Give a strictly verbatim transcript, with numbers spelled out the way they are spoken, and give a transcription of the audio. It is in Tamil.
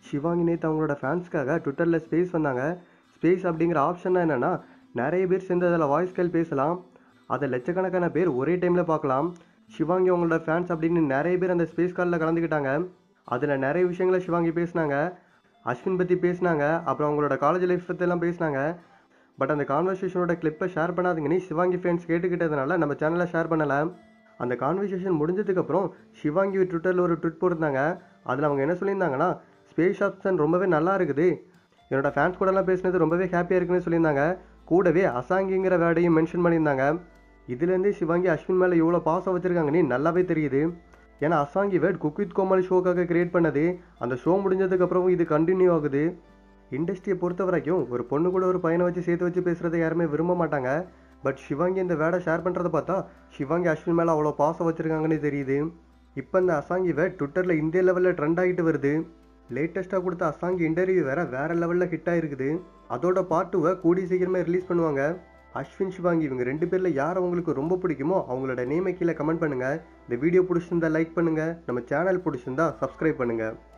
ஷிவாங்கி நேற்று அவங்களோட ஃபேன்ஸ்க்காக ட்விட்டரில் ஸ்பேஸ் வந்தாங்க. ஸ்பேஸ் அப்படிங்கிற ஆப்ஷன்னா என்னென்னா, நிறைய பேர் சேர்ந்து அதில் வாய்ஸ் கால் பேசலாம். அதை லட்சக்கணக்கான பேர் ஒரே டைமில் பார்க்கலாம். ஷிவாங்கி அவங்களோட ஃபேன்ஸ் அப்படின்னு நிறைய பேர் அந்த ஸ்பேஸ் காலில் கலந்துக்கிட்டாங்க. அதில் நிறைய விஷயங்களை ஷிவாங்கி பேசினாங்க. அஸ்வின் பற்றி பேசினாங்க. அப்புறம் அவங்களோட காலேஜ் லைஃப் பற்றிலாம் பேசினாங்க. பட் அந்த கான்வர்சேஷனோட கிளிப்பை ஷேர் பண்ணாதீங்கன்னு ஷிவாங்கி ஃபேன்ஸ் கேட்டுக்கிட்டதுனால நம்ம சேனலில் ஷேர் பண்ணலை. அந்த கான்வர்சேஷன் முடிஞ்சதுக்கப்புறம் ஷிவாங்கி ட்விட்டரில் ஒரு ட்விட் போட்டிருந்தாங்க. அதில் அவங்க என்ன சொல்லியிருந்தாங்கன்னா, ஸ்பேஸ் ஆப்ஷன் ரொம்பவே நல்லா இருக்குது, என்னோட ஃபேன்ஸ் கூடலாம் பேசினது ரொம்பவே ஹாப்பியாக இருக்குன்னு சொல்லியிருந்தாங்க. கூடவே அசாங்கிங்கிற வேர்டையும் மென்ஷன் பண்ணியிருந்தாங்க. இதுலேருந்தே ஷிவாங்கி அஸ்வின் மேலே எவ்வளோ பாசம் வச்சுருக்காங்கன்னு நல்லாவே தெரியுது. ஏன்னா அசாங்கி வேர்ட் குக் வித் கோமாளி ஷோக்காக கிரியேட் பண்ணது. அந்த ஷோ முடிஞ்சதுக்கப்புறமும் இது கண்டினியூ ஆகுது. இண்டஸ்ட்ரியை பொறுத்த வரைக்கும் ஒரு பொண்ணு கூட ஒரு பையனை வச்சு சேர்த்து வச்சு பேசுகிறத யாருமே விரும்ப மாட்டாங்க. பட் ஷிவாங்கி இந்த வேர்டை ஷேர் பண்ணுறதை பார்த்தா ஷிவாங்கி அஸ்வின் மேலே அவ்வளோ பாசம் வச்சுருக்காங்கன்னு தெரியுது. இப்போ இந்த அசாங்கி வேர்ட் ட்விட்டரில் இந்திய லெவலில் ட்ரெண்ட் ஆகிட்டு வருது. லேட்டஸ்ட்டாக கொடுத்த அசாங்கி இன்டர்வியூ வேறு வேறு லெவலில் ஹிட் ஆகிருக்குது. அதோட பார்ட் டூவை கூடி சீக்கிரமே ரிலீஸ் பண்ணுவாங்க. அஸ்வின் ஷிவாங்கி இவங்க ரெண்டு பேரில் யார் அவங்களுக்கு ரொம்ப பிடிக்குமோ அவங்களோட நேமை கீழே கமெண்ட் பண்ணுங்கள். இந்த வீடியோ பிடிச்சிருந்தா லைக் பண்ணுங்கள். நம்ம சேனல் பிடிச்சிருந்தா சப்ஸ்கிரைப் பண்ணுங்கள்.